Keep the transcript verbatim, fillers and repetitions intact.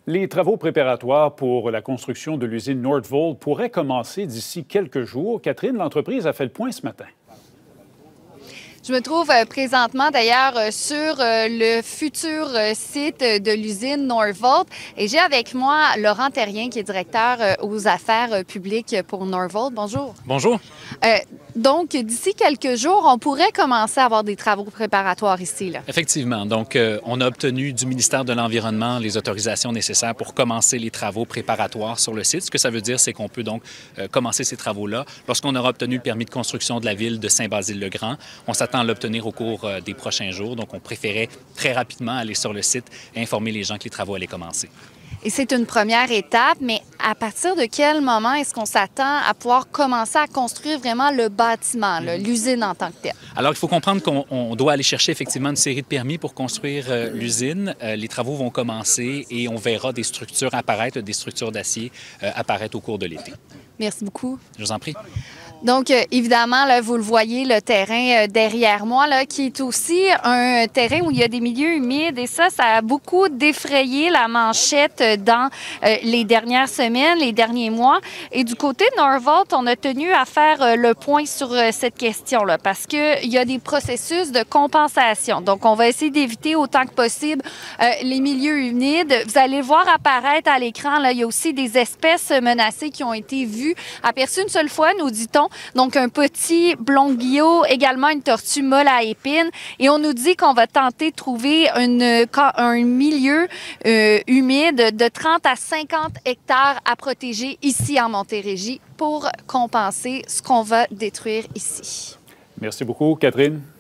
Les travaux préparatoires pour la construction de l'usine Northvolt pourraient commencer d'ici quelques jours. Catherine, l'entreprise a fait le point ce matin. Je me trouve présentement d'ailleurs sur le futur site de l'usine Northvolt et j'ai avec moi Laurent Terrien qui est directeur aux affaires publiques pour Northvolt. Bonjour. Bonjour. Euh, donc, d'ici quelques jours, on pourrait commencer à avoir des travaux préparatoires ici, là. Effectivement. Donc, euh, on a obtenu du ministère de l'Environnement les autorisations nécessaires pour commencer les travaux préparatoires sur le site. Ce que ça veut dire, c'est qu'on peut donc euh, commencer ces travaux-là lorsqu'on aura obtenu le permis de construction de la ville de Saint-Basile-le-Grand. On s'attend à l'obtenir au cours euh, des prochains jours. Donc, on préférait très rapidement aller sur le site et informer les gens que les travaux allaient commencer. Et c'est une première étape, mais à partir de quel moment est-ce qu'on s'attend à pouvoir commencer à construire vraiment le bâtiment, l'usine en tant que telle? Alors, il faut comprendre qu'on doit aller chercher effectivement une série de permis pour construire euh, l'usine. Euh, les travaux vont commencer et on verra des structures apparaître, des structures d'acier euh, apparaître au cours de l'été. Merci beaucoup. Je vous en prie. Donc, euh, évidemment, là, vous le voyez, le terrain euh, derrière moi, là, qui est aussi un terrain où il y a des milieux humides. Et ça, ça a beaucoup défrayé la manchette dans euh, les dernières semaines, les derniers mois. Et du côté de Northvolt, on a tenu à faire euh, le point sur euh, cette question-là parce qu'il y a des processus de compensation. Donc, on va essayer d'éviter autant que possible euh, les milieux humides. Vous allez voir apparaître à l'écran, là, il y a aussi des espèces menacées qui ont été vues, aperçues une seule fois, nous dit-on. Donc, un petit blonguillot, également une tortue molle à épines. Et on nous dit qu'on va tenter de trouver une, un milieu euh, humide de trente à cinquante hectares à protéger ici en Montérégie pour compenser ce qu'on va détruire ici. Merci beaucoup, Catherine.